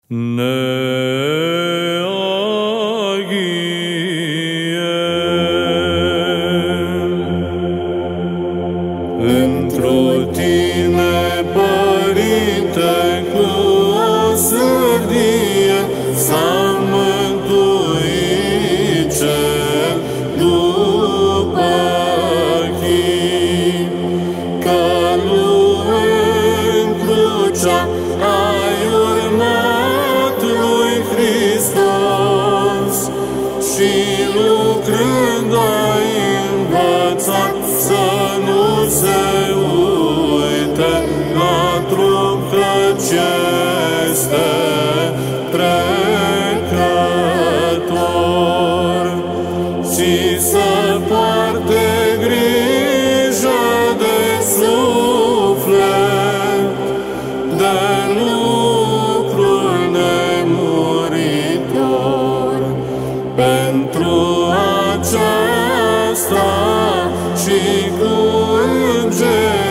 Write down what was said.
Întru tine, Părinte, cu o sârdie s-a mântuit cel după chip, că luând crucea ai urmat lui Hristos și lucrând ai învățat să nu se uite la trup, căci este trecător, și să poarte grijă de suflet, de lucrul nemuritor. Pentru aceasta și cu îngeri